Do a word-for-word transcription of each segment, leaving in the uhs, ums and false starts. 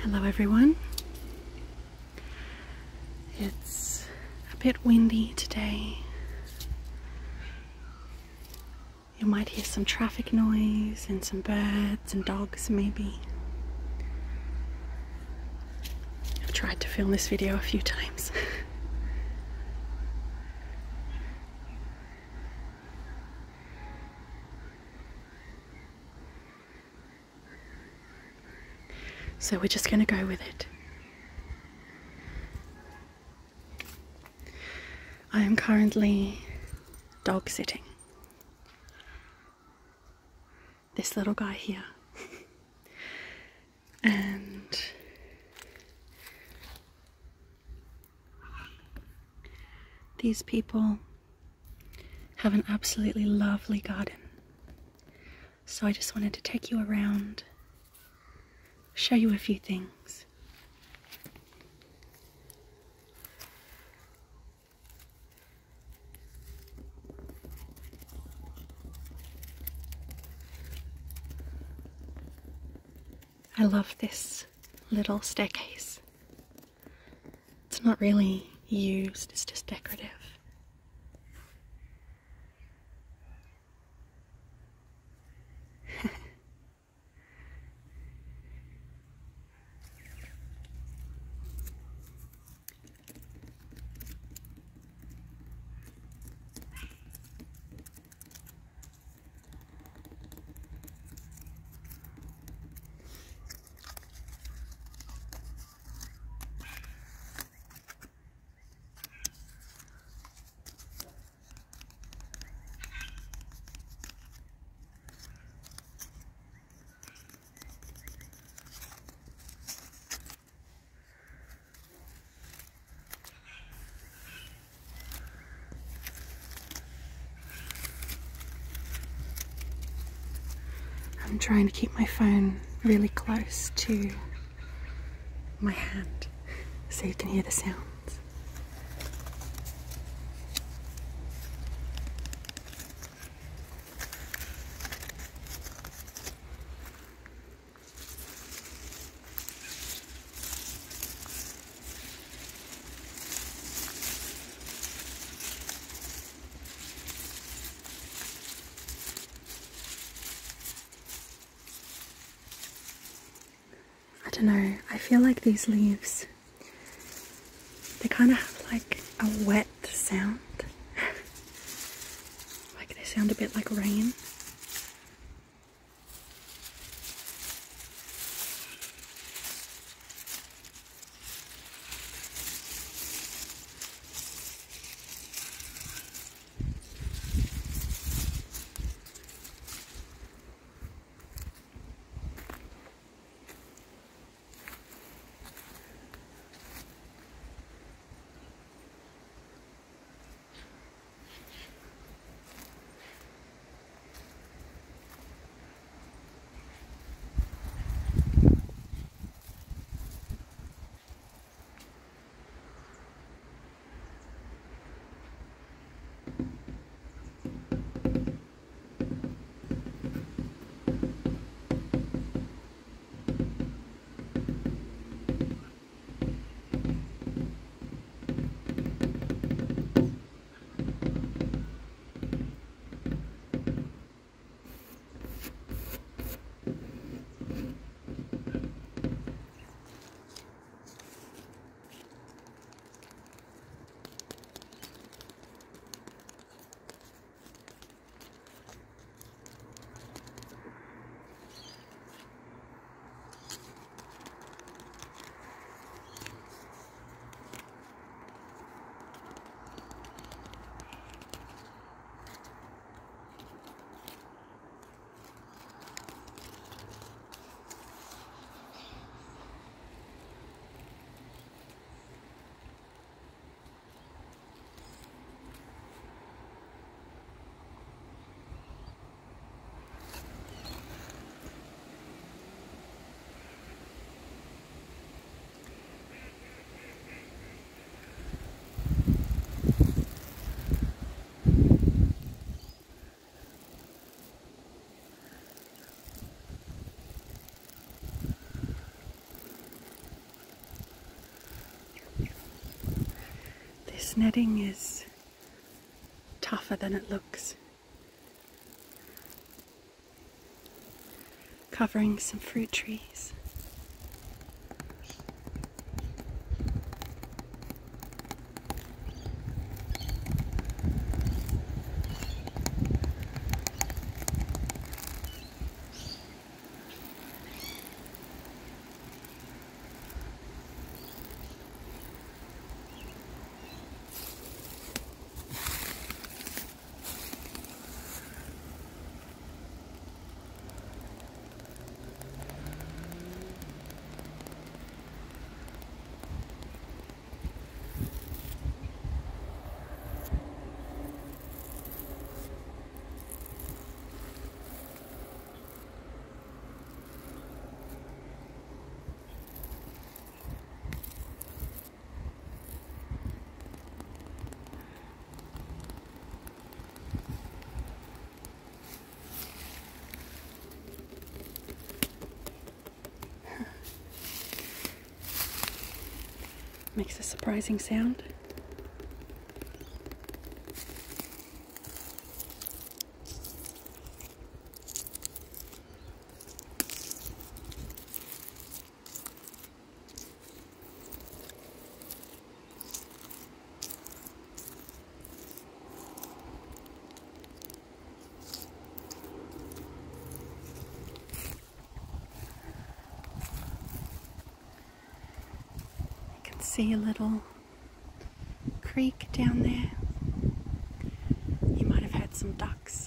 Hello everyone. It's a bit windy today. You might hear some traffic noise and some birds and dogs maybe. I've tried to film this video a few times. So we're just going to go with it. I am currently dog sitting this little guy here. And these people have an absolutely lovely garden. So I just wanted to take you around, show you a few things. I love this little staircase. It's not really used, it's just decorative. I'm trying to keep my phone really close to my hand so you can hear the sounds. I don't know, I feel like these leaves, they kind of have like a wet sound. Like they sound a bit like rain. This netting is tougher than it looks. Covering some fruit trees. Makes a surprising sound. See a little creek down there. You might have had some ducks.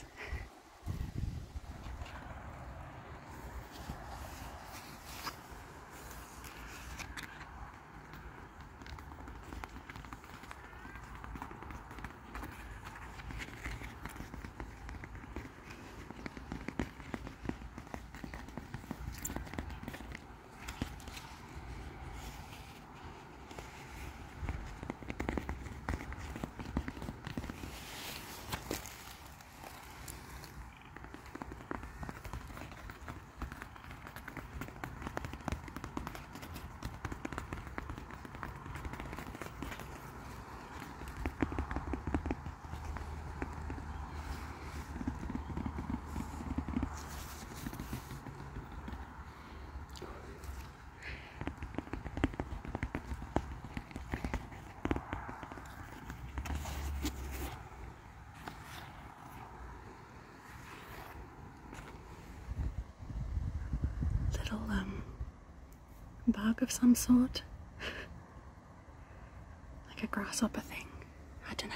Little um, bug of some sort, like a grasshopper thing, I don't know.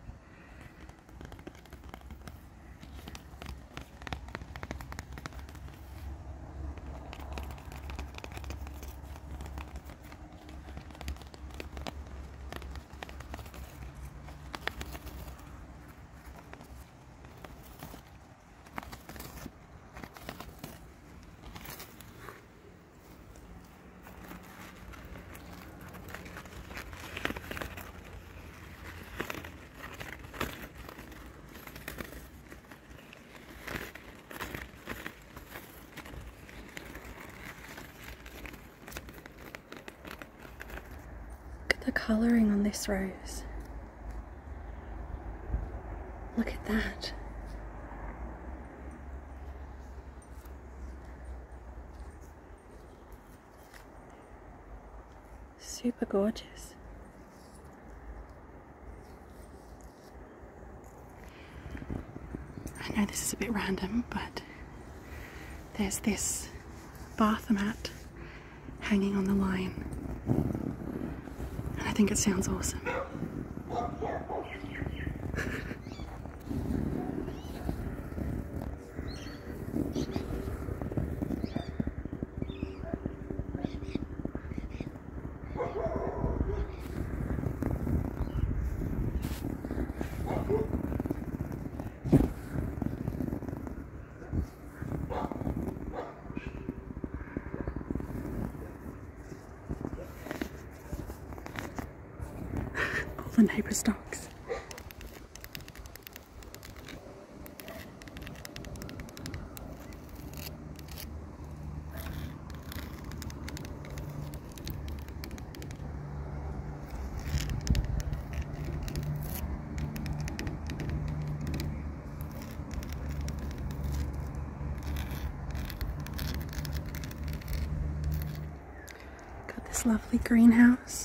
The colouring on this rose. Look at that. Super gorgeous. I know this is a bit random, but there's this bath mat hanging on the line. I think it sounds awesome. All the neighbours' dogs. this lovely greenhouse.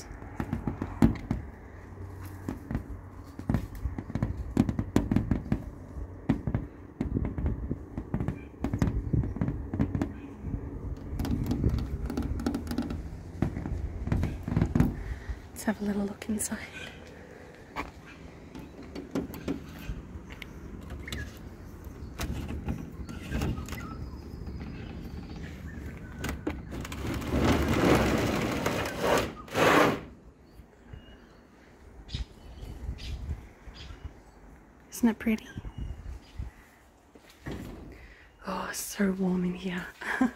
Let's have a little look inside. Isn't it pretty? Oh, it's so warm in here.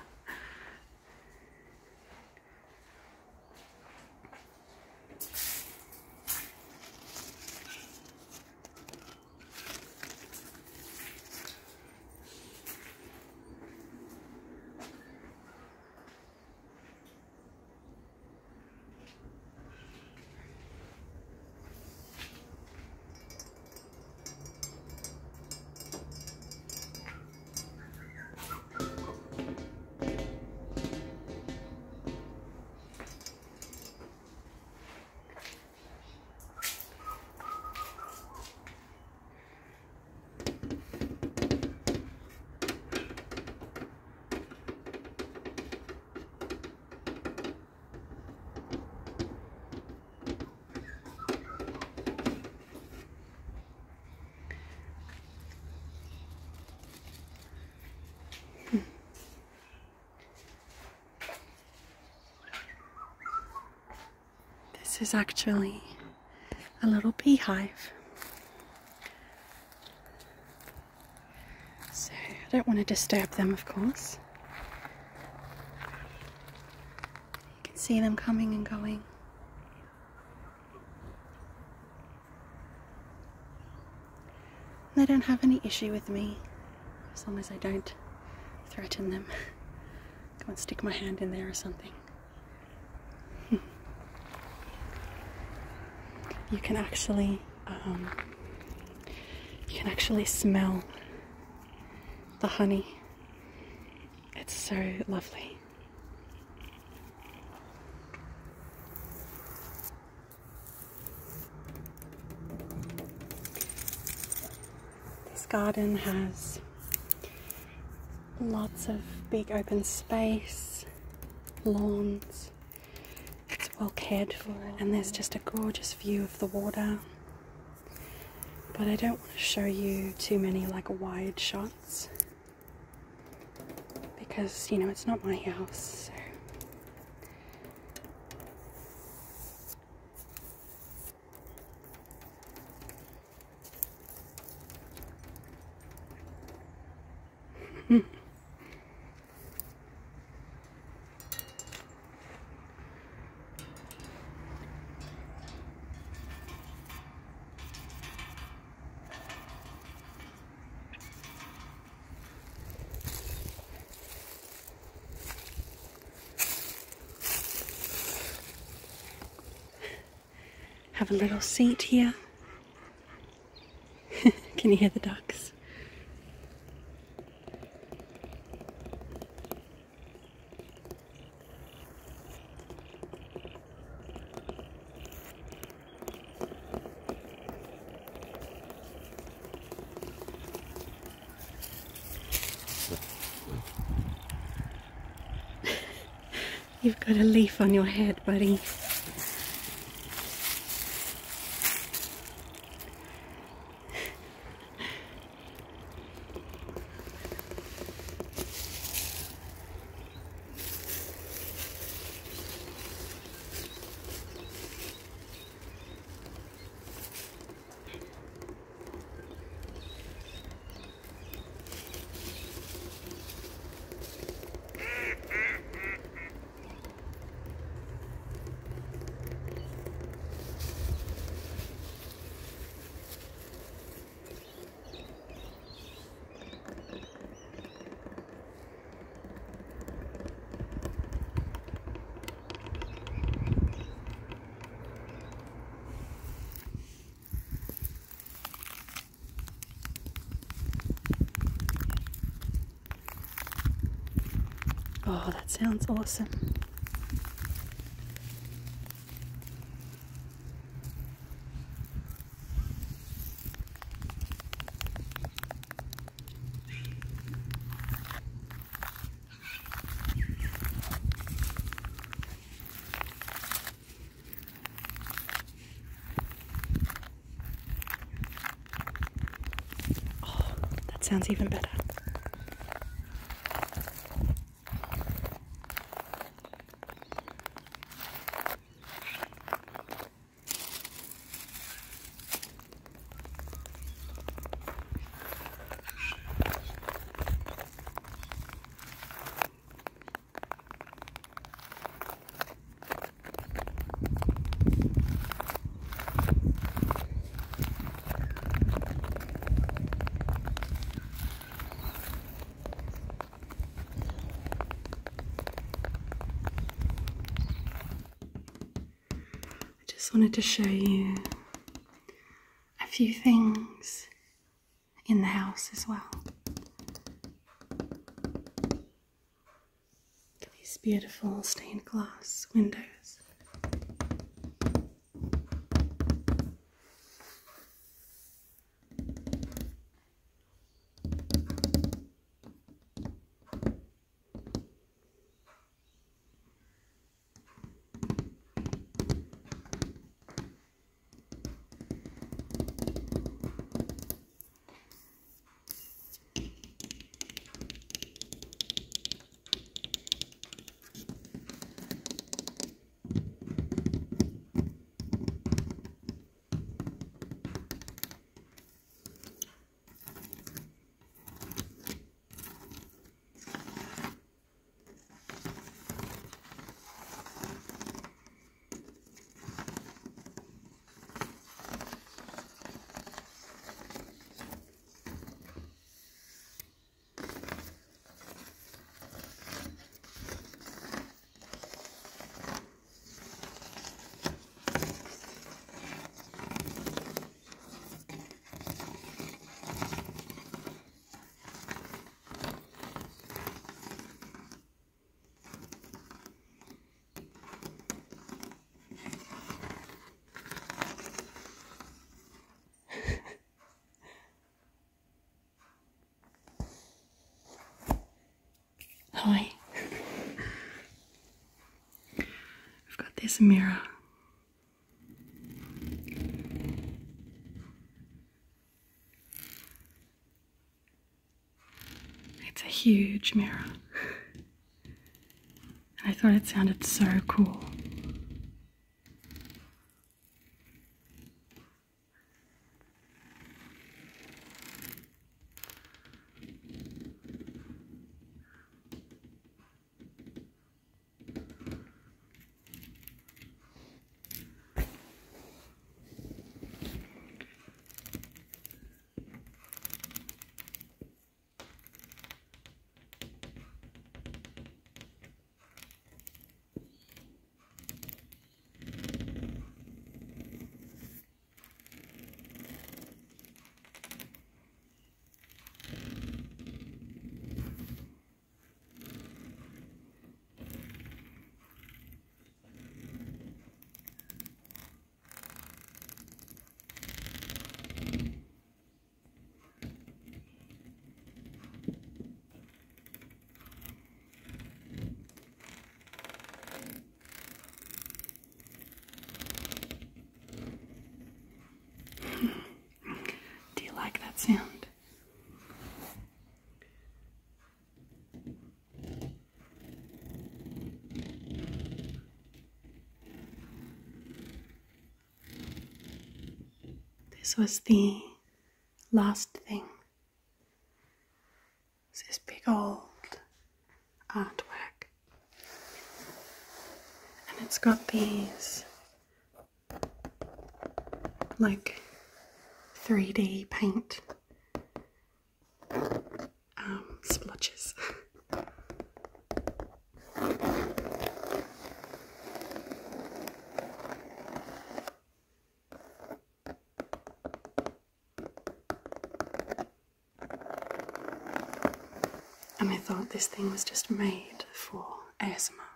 This is actually a little beehive. So I don't want to disturb them, of course. You can see them coming and going. They don't have any issue with me, as long as I don't threaten them. Go and stick my hand in there or something. You can actually, um, you can actually smell the honey. It's so lovely. This garden has lots of big open space, lawns. It's well cared for, and there's just a gorgeous view of the water. But I don't want to show you too many like wide shots because, you know, it's not my house. So. Have a little seat here. Can you hear the ducks? You've got a leaf on your head, buddy. Oh, that sounds awesome. sounds even better. Just wanted to show you a few things in the house as well. These beautiful stained glass windows. Hi. I've got this mirror. It's a huge mirror. And I thought it sounded so cool. Do you like that sound? This was the last thing. It's this big old artwork. And it's got these like three D paint um, splotches. And I thought this thing was just made for A S M R.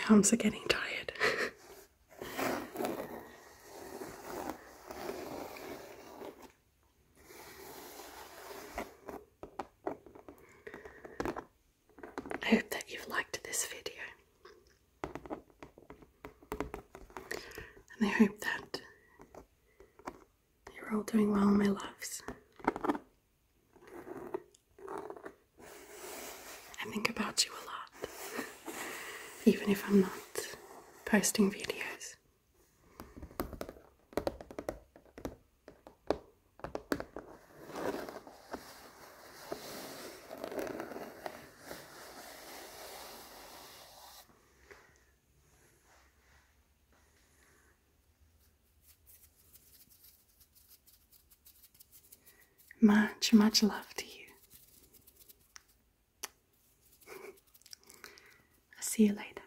arms are getting tired. I hope that you've liked this video, and I hope that you're all doing well, my loves. I think about you a lot, even if I'm not posting videos. Much, much love to you. I'll see you later.